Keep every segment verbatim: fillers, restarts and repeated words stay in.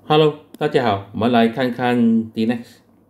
Hello，大家好，我们来看看 D N E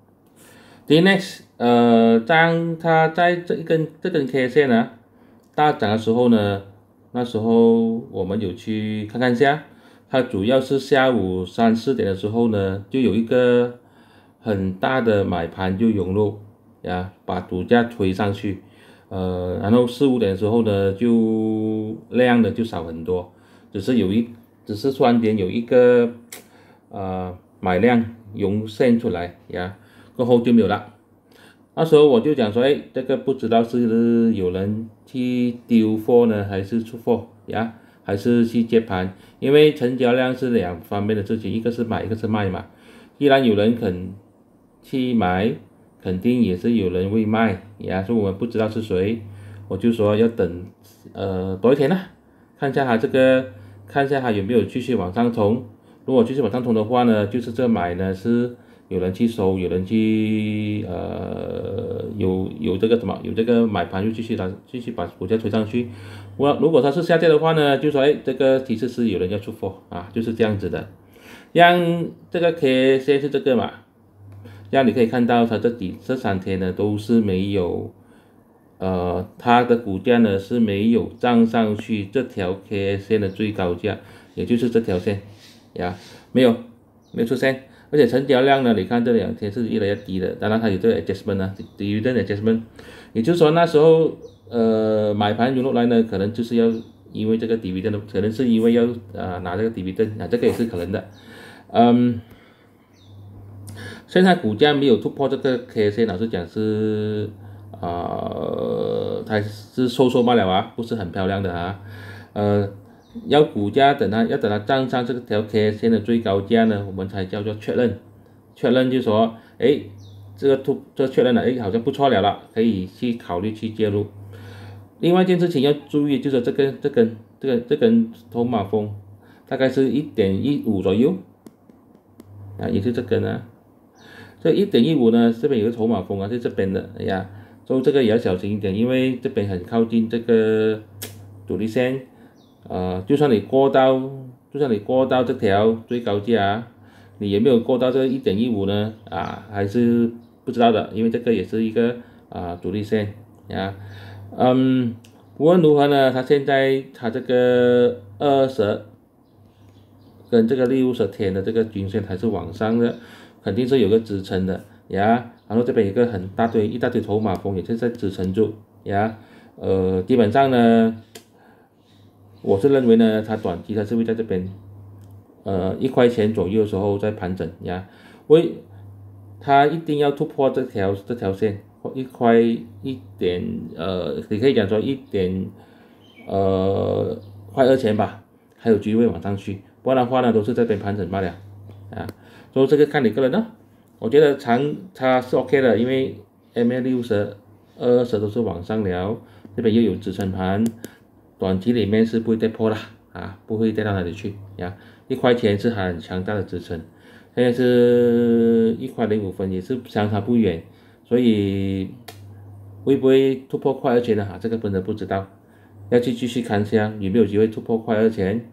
X。D N E X，呃，当它在这一根这根 K 线呢大涨的时候呢，那时候我们有去看看一下，它主要是下午三四点的时候呢，就有一个很大的买盘就涌入呀，把股价推上去，呃，然后四五点的时候呢，就量的就少很多，只是有一，只是突然间有一个。呃，买量涌现出来呀，过后就没有了。那时候我就讲说，哎，这个不知道是有人去丢货呢，还是出货呀，还是去接盘？因为成交量是两方面的事情，一个是买，一个是卖嘛。既然有人肯去买，肯定也是有人会卖呀，所以我们不知道是谁，我就说要等呃多一天啦，看一下它这个，看一下它有没有继续往上冲。如果继续往上冲的话呢，就是这买呢是有人去收，有人去呃有有这个什么有这个买盘就继续它继续把股价推上去。我如果它是下跌的话呢，就说哎这个提示是有人要出货啊，就是这样子的。像这个 K 线是这个嘛，这样你可以看到它这底这三天呢都是没有呃它的股价呢是没有站上去这条 K 线的最高价，也就是这条线。呀，没有，没有出现，而且成交量呢，你看这两天是越来越低的，当然它有这个 adjustment 啊 dividend adjustment， 也就是说那时候呃买盘涌入来呢，可能就是要因为这个 dividend， 可能是因为要啊拿这个 dividend 啊，这个也是可能的，嗯，现在股价没有突破这个 K 线，老实讲是啊、呃，它是收缩罢了啊，不是很漂亮的啊，呃。要股价等它要等它站上这条 K 线的最高价呢，我们才叫做确认。确认就说，哎，这个突这确认了，哎，好像不错了了，可以去考虑去介入。另外一件事情要注意，就是这根这根这个这根头马峰，大概是一点一五左右，啊，也是这根啊。这一点一五呢，这边有个头马峰啊，是这边的，哎呀，所以这个也要小心一点，因为这边很靠近这个阻力线。呃，就算你过到，就算你过到这条最高价，你有没有过到这一点一五呢？啊，还是不知道的，因为这个也是一个啊主力线呀。嗯，无论如何呢，它现在它这个二十跟这个六十天的这个均线还是往上的，肯定是有个支撑的呀。然后这边有个很大堆一大堆筹码峰也是在支撑住呀。呃，基本上呢。我是认为呢，它短期它是会在这边，呃，一块钱左右的时候再盘整呀，为它一定要突破这条这条线，一块一点，呃，你可以讲说一点，呃，快二钱吧，还有机会往上去，不然的话呢，都是这边盘整罢了，啊，所以这个看你个人呢，我觉得长它是 OK 的，因为 M A 六十、二十都是往上了，这边又有支撑盘。短期里面是不会跌破的啊，不会跌到哪里去呀。一块钱是很强大的支撑，现在是一块零五分，也是相差不远，所以会不会突破块二钱呢？啊，这个真的不知道，要去继续看一下有没有机会突破块二钱。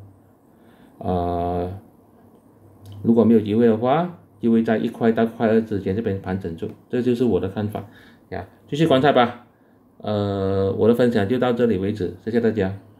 呃，如果没有机会的话，就会在一块到块二之间这边盘整住，这就是我的看法呀，继续观察吧。呃，我的分享就到这里为止，谢谢大家。